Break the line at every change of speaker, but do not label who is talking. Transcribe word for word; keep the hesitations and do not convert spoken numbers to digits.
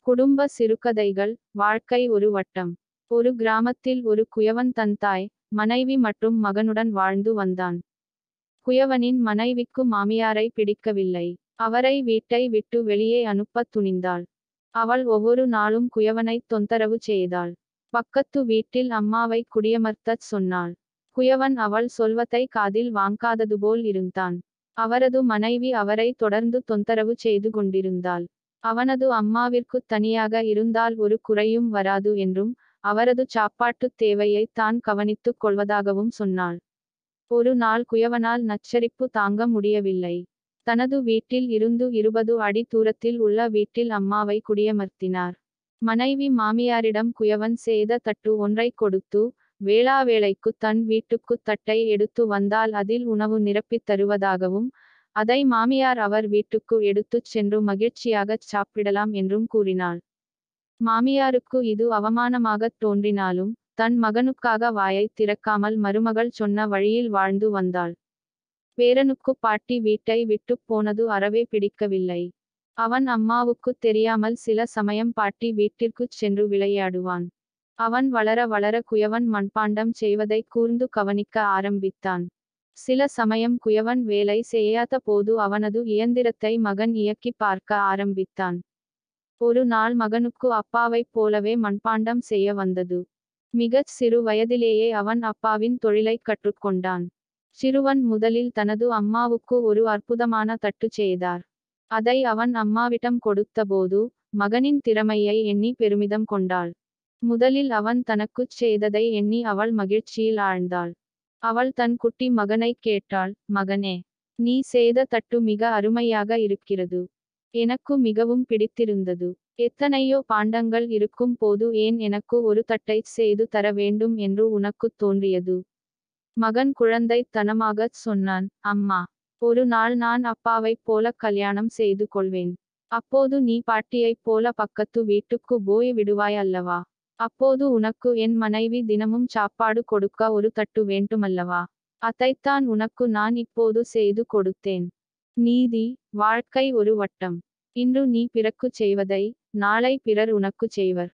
குடும்ப சிறுகதைகள். வாழ்க்கை ஒரு வட்டம். ஒரு கிராமத்தில் ஒரு குயவன் தன் தாய், மனைவி மற்றும் மகனுடன் வாழ்ந்து வந்தான். குயவனின் மனைவிக்கு மாமியாரை பிடிக்கவில்லை. அவரை வீட்டை விட்டு வெளியே அனுப்பத் துணிந்தாள். அவள் ஒவ்வொரு நாளும் குயவனை தொந்தரவு செய்தாள். பக்கத்து வீட்டில் அம்மாவை குடியமர்த்தச் சொன்னாள். குயவன் அவள் சொல்வதை காதில் வாங்காததுபோல் இருந்தான். அவரது மனைவி அவரை தொடர்ந்து தொந்தரவு செய்து கொண்டிருந்தாள். அவனது அம்மாவிற்கு தனியாக இருந்தால் ஒரு குறையும் வராது என்றும், அவரது சாப்பாட்டுத் தேவையை தான் கவனித்துக் கொள்வதாகவும் சொன்னாள். ஒரு நாள் குயவனால் நச்சரிப்பு தாங்க முடியவில்லை. தனது வீட்டில் இருந்து இருபது அடி தூரத்தில் உள்ள வீட்டில் அம்மாவை குடியமர்த்தினார். மனைவி மாமியாரிடம் குயவன் செய்த தட்டு ஒன்றை கொடுத்து, வேளாவேளைக்கு தன் வீட்டுக்கு தட்டை எடுத்து வந்தால் அதில் உணவு நிரப்பித் தருவதாகவும், அதை மாமியார் அவர் வீட்டுக்கு எடுத்துச் சென்று மகிழ்ச்சியாகச் சாப்பிடலாம் என்றும் கூறினாள். மாமியாருக்கு இது அவமானமாகத் தோன்றினாலும், தன் மகனுக்காக வாயைத் திறக்காமல் மருமகள் சொன்ன வழியில் வாழ்ந்து வந்தாள். பேரனுக்கு பாட்டி வீட்டை விட்டுப் போனது அறவே பிடிக்கவில்லை. அவன் அம்மாவுக்குத் தெரியாமல் சில சமயம் பாட்டி வீட்டிற்குச் சென்று விளையாடுவான். அவன் வளர வளர குயவன் மண்பாண்டம் செய்வதை கூர்ந்து கவனிக்க ஆரம்பித்தான். சில சமயம் குயவன் வேலை செய்யாத போது அவனது இயந்திரத்தை மகன் இயக்கிப் பார்க்க ஆரம்பித்தான். ஒரு நாள் மகனுக்கு அப்பாவைப் போலவே மண்பாண்டம் செய்ய வந்தது. மிகச் சிறு வயதிலேயே அவன் அப்பாவின் தொழிலைக் கற்றுக்கொண்டான். சிறுவன் முதலில் தனது அம்மாவுக்கு ஒரு அற்புதமான தட்டு செய்தார். அதை அவன் அம்மாவிடம் கொடுத்தபோது, மகனின் திறமையை எண்ணி பெருமிதம் கொண்டாள். முதலில் அவன் தனக்குச் செய்ததை எண்ணி அவள் மகிழ்ச்சியில் ஆழ்ந்தாள். அவள் தன் குட்டி மகனைக் கேட்டாள், மகனே, நீ செய்த தட்டு மிக அருமையாக இருக்கிறது. எனக்கு மிகவும் பிடித்திருந்தது. எத்தனையோ பாண்டங்கள் இருக்கும் போது ஏன் எனக்கு ஒரு தட்டைச் செய்து தர வேண்டும் என்று உனக்குத் தோன்றியது? மகன் குழந்தைத்தனமாகச் சொன்னான், அம்மா, ஒரு நாள் நான் அப்பாவைப் போல கல்யாணம் செய்து கொள்வேன். அப்போது நீ பாட்டியைப் போல பக்கத்து வீட்டுக்கு போய் விடுவாய் அல்லவா? அப்போது உனக்கு என் மனைவி தினமும் சாப்பாடு கொடுக்க ஒரு தட்டு வேண்டுமல்லவா? அதைத்தான் உனக்கு நான் இப்போது செய்து கொடுத்தேன். நீதி. வாழ்க்கை ஒரு வட்டம். இன்று நீ பிறர்க்குச் செய்வதை, நாளை பிறர் உனக்குச் செய்வர்.